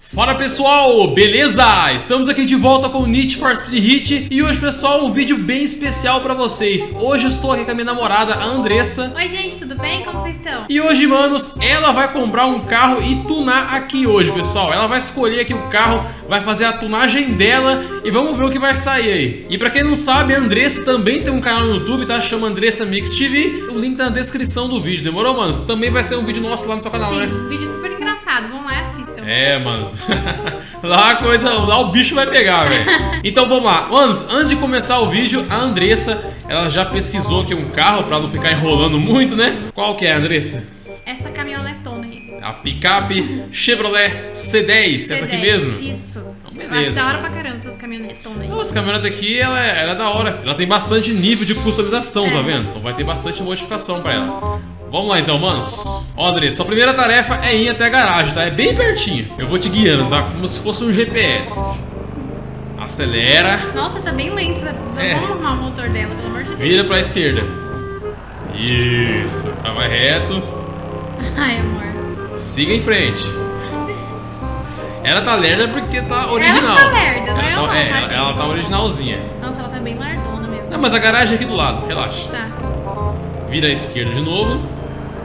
Fala pessoal, beleza? Estamos aqui de volta com o Need for Speed Heat e hoje, pessoal, um vídeo bem especial pra vocês. Hoje eu estou aqui com a minha namorada, a Andressa. Oi gente, tudo bem? Como vocês estão? E hoje, manos, ela vai comprar um carro e tunar aqui hoje, pessoal. Ela vai escolher aqui o carro, vai fazer a tunagem dela e vamos ver o que vai sair aí. E pra quem não sabe, a Andressa também tem um canal no YouTube, tá? Chama Andressa Mix TV. O link tá na descrição do vídeo, demorou, manos? Também vai ser um vídeo nosso lá no seu canal, Sim, né? Vídeo super engraçado, vamos lá e assistam. É, manos. Lá o bicho vai pegar, velho. Então vamos lá. Manos, antes de começar o vídeo, a Andressa, ela já pesquisou aqui um carro pra não ficar enrolando muito, né? Qual que é, Andressa? Essa caminhonetona aí. A picape Chevrolet C10, essa aqui mesmo? Isso. Beleza. Eu acho da hora pra caramba essas caminhonetonas aí. Não, essa caminhonete aqui, ela é da hora. Ela tem bastante nível de customização, tá vendo? Então vai ter bastante modificação pra ela. Vamos lá então, manos. Ó, Andressa, sua primeira tarefa é ir até a garagem, tá? É bem pertinho. Eu vou te guiando, tá? Como se fosse um GPS. Acelera. Nossa, tá bem lenta. Vamos arrumar o motor dela, pelo amor de Deus. Vira pra esquerda. Isso. Tá, vai reto. Ai, amor. Siga em frente. Ela tá lerda porque tá original. Ela tá lerda, não é ela, tá, ela tá originalzinha. Nossa, ela tá bem lardona mesmo. Não, mas a garagem é aqui do lado, relaxa. Tá. Vira à esquerda de novo.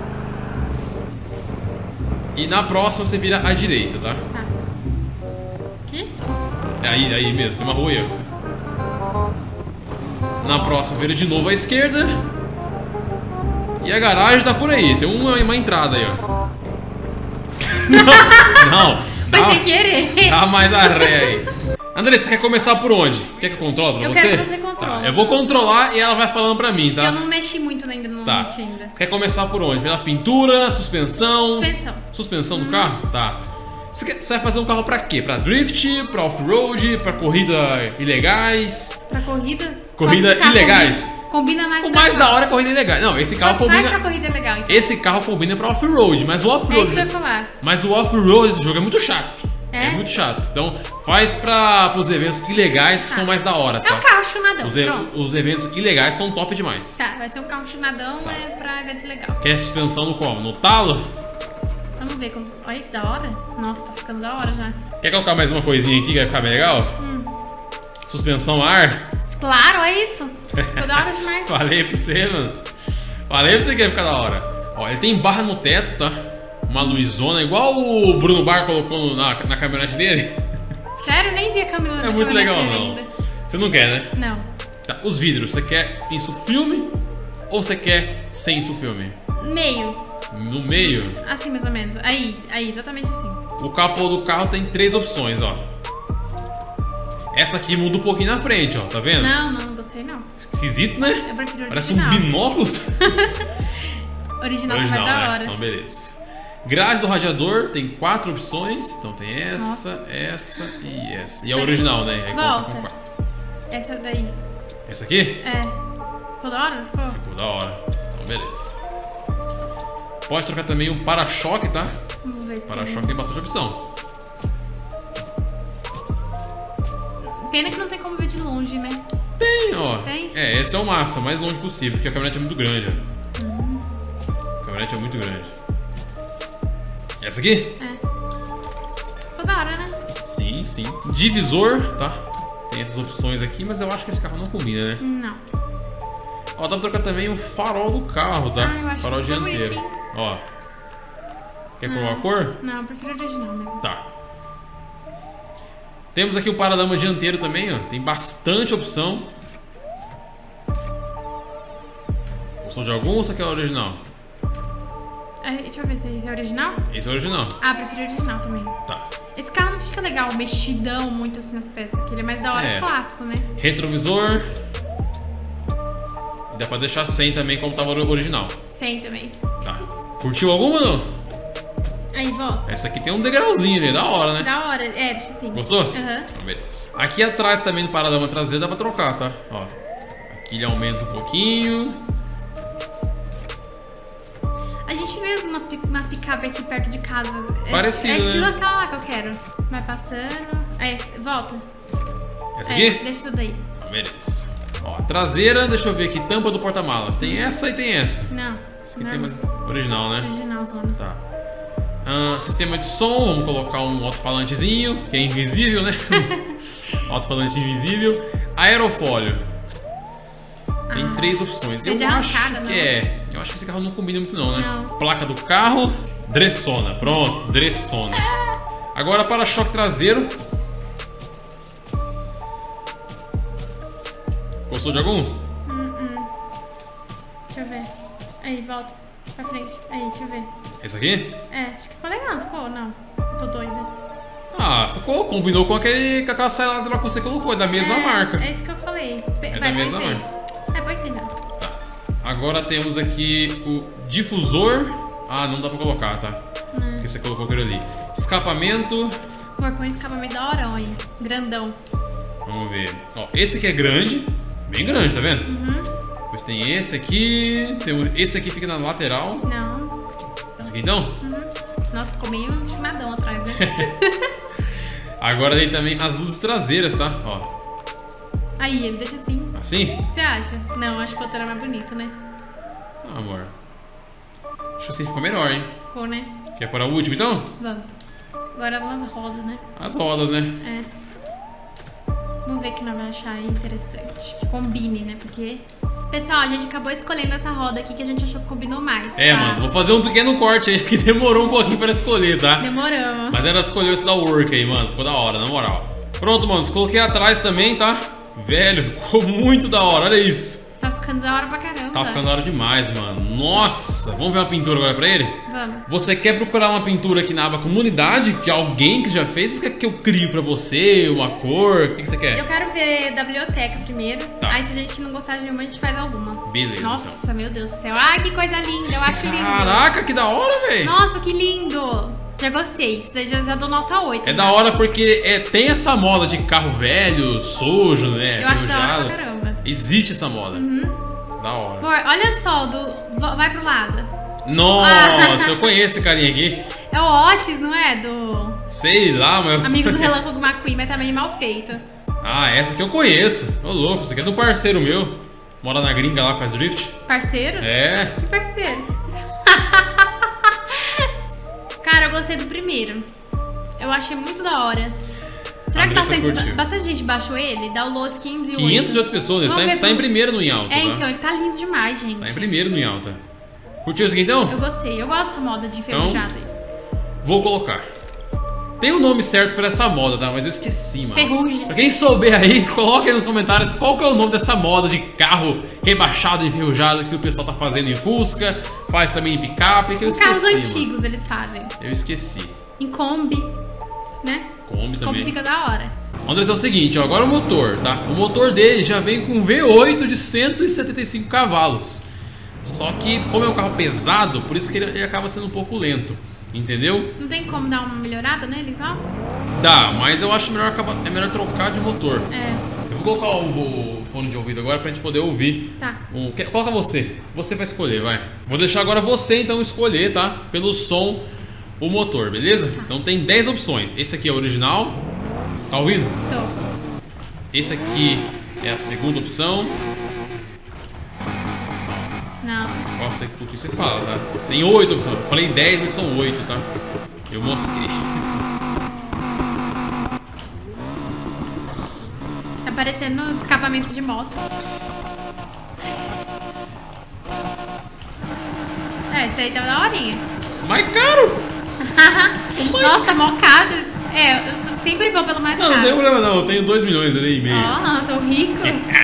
E na próxima você vira à direita, tá? Tá. Aqui? É aí mesmo, tem uma rua aí, ó. Na próxima vira de novo à esquerda. E a garagem tá por aí, tem uma entrada aí, ó. Não. Foi sem querer. Dá mais a ré aí. Andressa, você quer começar por onde? Quer que eu controle pra você? Eu quero que você controle. Tá, eu vou controlar e ela vai falando pra mim, tá? Eu não mexi muito ainda no Meet ainda. Quer começar por onde? Pela pintura, suspensão? Suspensão. Suspensão do carro? Tá. Você vai fazer um carro pra quê? Pra drift, pra off-road, pra corrida ilegais? Pra corrida? Corrida ilegais? Combina mais. O mais da hora é corrida ilegal. Não, esse carro combina. Faz pra corrida legal, então. Esse carro combina pra off-road, mas o off-road. É isso que eu ia falar. Mas o off-road desse jogo é muito chato. É muito chato. Então faz pros eventos ilegais que são mais da hora, tá? É um carro chunadão. Os eventos ilegais são top demais. Tá, vai ser um carro chunadão, é pra evento legal. Quer suspensão no qual? No talo? Vamos ver como. Olha que da hora. Nossa, tá ficando da hora já. Quer colocar mais uma coisinha aqui que vai ficar bem legal? Suspensão a ar? Claro, é isso. Ficou da hora demais. Falei pra você, mano. Falei pra você que ia ficar da hora. Ó, ele tem barra no teto, tá? Uma luzona, igual o Bruno Bar colocou na caminhonete dele. Sério? Nem vi a caminhonete. É muito legal, não. Ainda. Você não quer, né? Não. Tá, os vidros, você quer isso filme ou você quer sem isso filme? Meio. No meio? Assim, mais ou menos. Aí, exatamente assim. O capô do carro tem 3 opções, ó. Essa aqui muda um pouquinho na frente, ó, tá vendo? Não gostei não. Esquisito, né? Eu prefiro original. Parece um binóculos. Original mais da hora. Então, beleza. Grade do radiador tem 4 opções. Então tem essa, essa e essa. E a original, né? Aí volta. Com 4. Essa daí. Essa aqui? É. Ficou da hora? Ficou? Ficou da hora. Então, beleza. Pode trocar também o para-choque, tá? Vamos ver se O para-choque tem bastante opção. Pena que não tem como ver de longe, né? Tem, ó. Tem? É, esse é o máximo, o mais longe possível, porque a caminhonete é muito grande, ó. A caminhonete é muito grande. Essa aqui? É. Ficou da hora, né? Sim, sim. Divisor, tá? Tem essas opções aqui, mas eu acho que esse carro não combina, né? Não. Ó, dá pra trocar também o farol do carro, tá? Eu acho Farol que ficou dianteiro. bonitinho. Ó. Quer colocar a cor? Não, eu prefiro original mesmo. Tá. Temos aqui o paralama dianteiro também, ó. Tem bastante opção. Gostou de algum ou você quer o original? Deixa eu ver se é original. Esse é o original. Ah, prefiro original também. Tá. Esse carro não fica legal, mexidão muito assim nas peças, que ele é mais da hora clássico, né? Retrovisor. E dá pra deixar sem também, como tava o original. Sem também. Tá. Curtiu alguma, não? Aí, volta. Essa aqui tem um degrauzinho ali, da hora, né? Da hora. É, deixa assim. Gostou? Aham. Então, beleza. Aqui atrás também, no paralama traseiro, dá pra trocar, tá? Ó. Aqui ele aumenta um pouquinho. A gente vê umas picape aqui perto de casa. Parecido, é estilo né? aquela lá que eu quero. Vai passando. Aí, volta. Essa aqui? Deixa isso daí. Então, beleza. Ó, a traseira, deixa eu ver aqui, tampa do porta-malas. Tem essa e tem essa. Não. Essa aqui tem mais original, né? Originalzona. Tá. Sistema de som, vamos colocar um alto-falantezinho, que é invisível, né? Alto-falante invisível. Aerofólio. Tem 3 opções. Eu acho que eu acho que esse carro não combina muito não, né? Não. Placa do carro, Dressona. Pronto, Dressona. Agora para-choque traseiro. Gostou de algum? Deixa eu ver. Aí, volta pra frente. Aí, deixa eu ver. Esse aqui? Acho que ficou legal, ficou? Não. Eu tô doida. Ficou. Combinou com aquela saída que você colocou. É da mesma marca. É isso que eu falei. É da mesma marca. Pois sim, não. Tá. Agora temos aqui o difusor. Não dá pra colocar, tá? Porque você colocou aquele ali. Escapamento. Amor, põe um escapamento da hora aí. Grandão. Vamos ver. Ó, esse aqui é grande. Bem grande, tá vendo? Depois tem esse aqui. Esse aqui fica na lateral. Não. Esse aqui então? Nossa, ficou meio chimadão atrás, né? Agora tem também as luzes traseiras, tá? Ó. Aí, ele deixa assim. Assim? Você acha? Não, acho que o outro era mais bonito, né? Amor. Acho que assim ficou melhor, hein? Ficou, né? Quer pôr a última então? Vamos. Agora umas rodas, né? As rodas, né? Vamos ver o que nós vamos achar aí interessante. Que combine, né? Porque... Pessoal, a gente acabou escolhendo essa roda aqui que a gente achou que combinou mais. Tá? Mas vou fazer um pequeno corte aí, que demorou um pouquinho pra escolher, tá? Demoramos. Mas ela escolheu esse da Work aí, mano. Ficou da hora, na moral. Pronto, mano. Coloquei atrás também, tá? Velho, ficou muito da hora. Olha isso. Tá ficando da hora pra caramba. Tá ficando da hora demais, mano. Nossa. Vamos ver uma pintura agora pra ele? Vamos. Você quer procurar uma pintura aqui na aba comunidade? Que alguém que já fez? Ou você quer que eu crio pra você? Uma cor? O que você quer? Eu quero ver da biblioteca primeiro. Tá. Aí se a gente não gostar de nenhuma, a gente faz alguma. Beleza, Nossa, então. Meu Deus do céu. Ai, que coisa linda. Eu acho lindo. Caraca, que da hora, velho. Nossa, que lindo. Já gostei. Isso daí já dou nota 8. É da hora porque tem essa moda de carro velho, sujo, né? Eu acho da hora pra caramba. Existe essa moda. Da hora. Amor, olha só, vai pro lado. Nossa, eu conheço esse carinha aqui. É o Otis, não é? Sei lá, mas... Amigo do Relâmpago McQueen, mas tá meio mal feito. Essa aqui eu conheço. Ô, louco, isso aqui é do parceiro meu. Mora na gringa lá, faz drift. Parceiro? É. Que parceiro? Cara, eu gostei do primeiro. Eu achei muito da hora. Será que bastante gente baixou ele? Downloads 508. 508 pessoas, tá em primeiro no Em Alta. Tá? Então, ele tá lindo demais, gente. Tá em primeiro no Em Alta. Curtiu isso aqui então? Eu gostei, eu gosto dessa moda de enferrujado aí. Vou colocar. Tem o nome certo pra essa moda, tá? Mas eu esqueci, mano. Ferrugem. Pra quem souber aí, coloca aí nos comentários qual que é o nome dessa moda de carro rebaixado, enferrujado que o pessoal tá fazendo em Fusca, faz também em picape, que eu esqueci. Carros antigos eles fazem. Eu esqueci. Em Kombi, né? Kombi também. Kombi fica da hora. Andrés, é o seguinte, ó, agora o motor, tá? O motor dele já vem com V8 de 175 cavalos. Só que, como é um carro pesado, por isso que ele acaba sendo um pouco lento. Entendeu? Não tem como dar uma melhorada nele, só? Dá, mas eu acho melhor trocar de motor. Eu vou colocar o fone de ouvido agora pra gente poder ouvir. Tá. Coloca você. Você vai escolher, vai. Vou deixar agora você, então, escolher, tá? Pelo som, o motor, beleza? Tá. Então tem 10 opções. Esse aqui é o original. Tá ouvindo? Tô. Esse aqui é a segunda opção. Não. Nossa, o que você fala, tá? Tem 8 opções. Eu falei 10, mas são 8, tá? Eu mostrei. Tá parecendo um escapamento de moto. Esse aí tá da horinha. Mais caro! Nossa, tá mó caro. Eu sempre vou pelo mais caro. Não tem problema não, eu tenho 2 milhões ali e meio. Sou rico.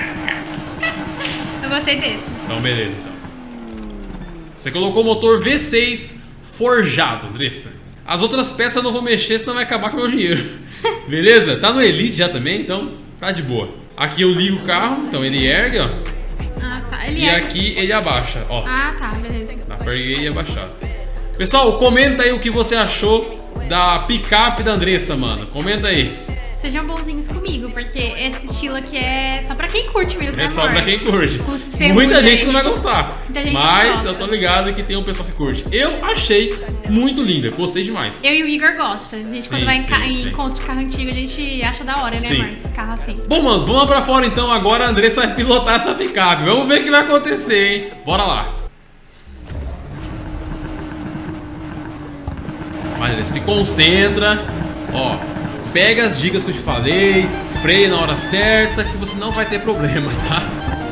Eu gostei desse. Então, beleza, então. Você colocou o motor V6 forjado, Andressa. As outras peças eu não vou mexer, senão vai acabar com o meu dinheiro. Beleza? Tá no Elite já também, então tá de boa. Aqui eu ligo o carro, então ele ergue, ó. Tá. E aqui ele abaixa, ó. Tá, beleza. Dá pra erguer e abaixar. Pessoal, comenta aí o que você achou da picape da Andressa, mano. Comenta aí. Sejam bonzinhos comigo, porque esse estilo aqui é só pra quem curte mesmo, né, É só pra quem curte. Muita Muita gente não vai gostar. Muita gente mas eu tô ligado que tem um pessoal que curte. Eu achei muito linda, gostei demais. Eu e o Igor gosta. A gente, quando vai em encontro de carro antigo, a gente acha da hora, né, amor? Esses carros assim. Bom, manos, vamos lá pra fora então. Agora a Andressa vai pilotar essa picape. Vamos ver o que vai acontecer, hein? Bora lá. Vai, Andressa, se concentra. Ó, pega as dicas que eu te falei, freia na hora certa, que você não vai ter problema, tá?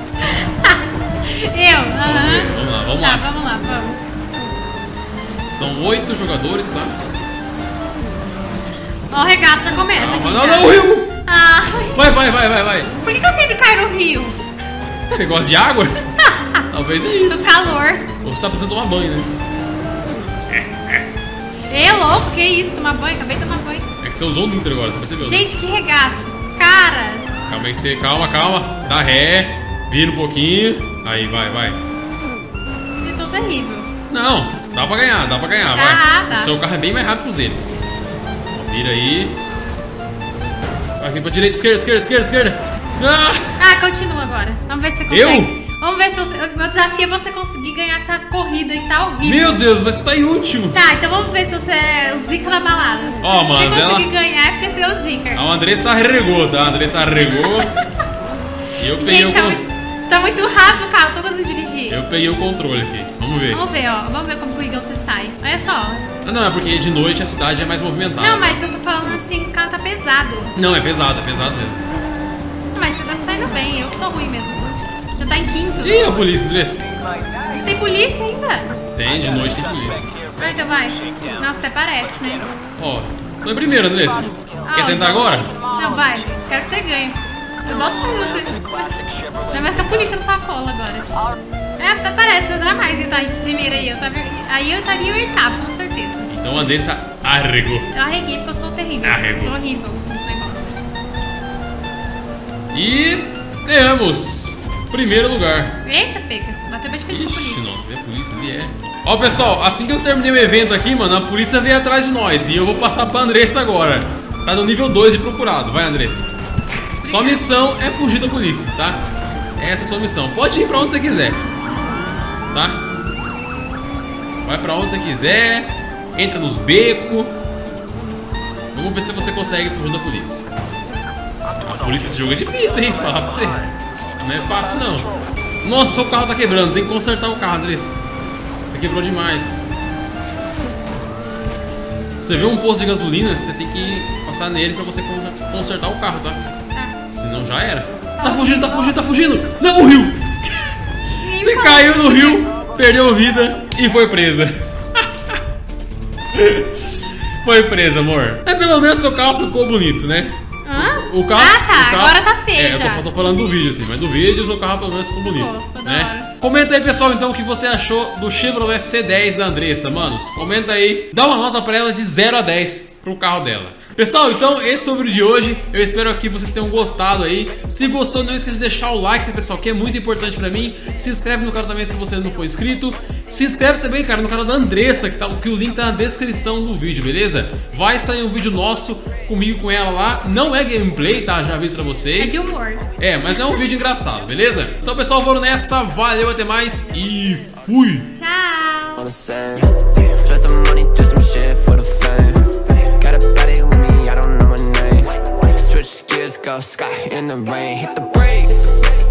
Vamos lá. Vamos lá. São 8 jogadores, tá? Ó, o regaço já começa. Não, o rio! Ah. Vai. Por que eu sempre caio no rio? Você gosta de água? Talvez é isso. Do calor. Ou você tá precisando tomar banho, né? É louco, que isso? Tomar banho? Acabei de tomar banho. É que você usou o Nutri agora, você percebeu? Gente, que regaço. Cara. Calma. Dá ré. Vira um pouquinho. Aí, vai. Eu tô terrível. Não, dá pra ganhar, vai. Tá. O seu carro é bem mais rápido que o dele. Vira aí. Vai aqui pra direita, esquerda. Continua agora. Vamos ver se você consegue. Vamos ver se você... Meu desafio é você conseguir ganhar essa corrida que tá horrível. Meu Deus, mas você tá em último. Tá, então vamos ver se você é o zica da balada. Se você conseguir ganhar é porque você é o zica. A Andressa arregou, tá? E eu peguei o controle. Tá muito rápido o carro, tô conseguindo dirigir. Eu peguei o controle aqui. Vamos ver, Vamos ver como o Igor se sai. Olha só. Não, é porque de noite a cidade é mais movimentada. Não, mas eu tô falando assim, o carro tá pesado. Não, é pesado mesmo. Mas você tá saindo bem, eu que sou ruim mesmo. Você tá em quinto. Ih, a polícia, Andressa. Tem polícia ainda? Tem, de noite tem polícia. Então vai. Nossa, até parece, né? Ó, não é primeiro, Andressa. Quer tentar agora? Não, vai. Quero que você ganhe. Eu boto pra você. Não vai ficar a polícia na sua cola agora. Até parece, vai durar mais eu estar em primeiro aí. Aí eu estaria em oitavo, com certeza. Então a Andressa arregou. Eu arreguei porque eu sou terrível. Arregou. Eu sou horrível nesse negócio. E ganhamos. Primeiro lugar. Eita, pega. Bateu bem de frente com a polícia. Nossa, veio a polícia ali, Ó, pessoal, assim que eu terminei o evento aqui, mano, a polícia veio atrás de nós. E eu vou passar pra Andressa agora. Tá no nível 2 de procurado. Vai, Andressa. Sua missão é fugir da polícia, tá? Essa é a sua missão. Pode ir pra onde você quiser, tá? Vai pra onde você quiser. Entra nos becos. Vamos ver se você consegue fugir da polícia. A polícia desse jogo é difícil, hein? Falar pra você. Não é fácil, não. Nossa, seu carro tá quebrando. Tem que consertar o carro, Andressa. Você quebrou demais. Você vê um posto de gasolina, você tem que passar nele pra você consertar o carro, tá? Senão já era. Tá fugindo. Não, o rio. Você caiu no rio, perdeu vida e foi presa. Foi presa, amor. Mas pelo menos seu carro ficou bonito, né? O carro, agora tá feio já. Eu tô falando do vídeo, assim, mas do vídeo o seu carro pelo menos ficou bonito, né? Comenta aí, pessoal, então, o que você achou do Chevrolet C10 da Andressa, manos. Comenta aí, dá uma nota pra ela de 0 a 10 pro carro dela. Pessoal, então esse foi o vídeo de hoje. Eu espero que vocês tenham gostado aí. Se gostou, não esqueça de deixar o like, né, pessoal, que é muito importante pra mim. Se inscreve no canal também se você não for inscrito. Se inscreve também, cara, no canal da Andressa, que o link tá na descrição do vídeo, beleza? Vai sair um vídeo nosso comigo, com ela lá. Não é gameplay, tá? Já aviso pra vocês. É de humor. Mas é um vídeo engraçado, beleza? Então, pessoal, vamos nessa. Valeu, até mais e fui! Tchau! Switch gears, go sky in the rain, hit the brakes.